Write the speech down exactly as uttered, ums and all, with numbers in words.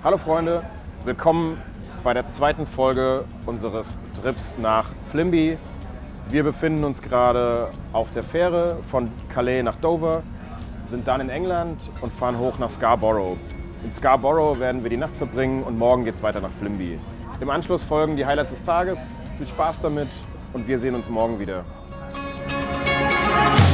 Hallo Freunde, willkommen bei der zweiten Folge unseres Trips nach Flimby. Wir befinden uns gerade auf der Fähre von Calais nach Dover, sind dann in England und fahren hoch nach Scarborough. In Scarborough werden wir die Nacht verbringen und morgen geht es weiter nach Flimby. Im Anschluss folgen die Highlights des Tages. Viel Spaß damit und wir sehen uns morgen wieder.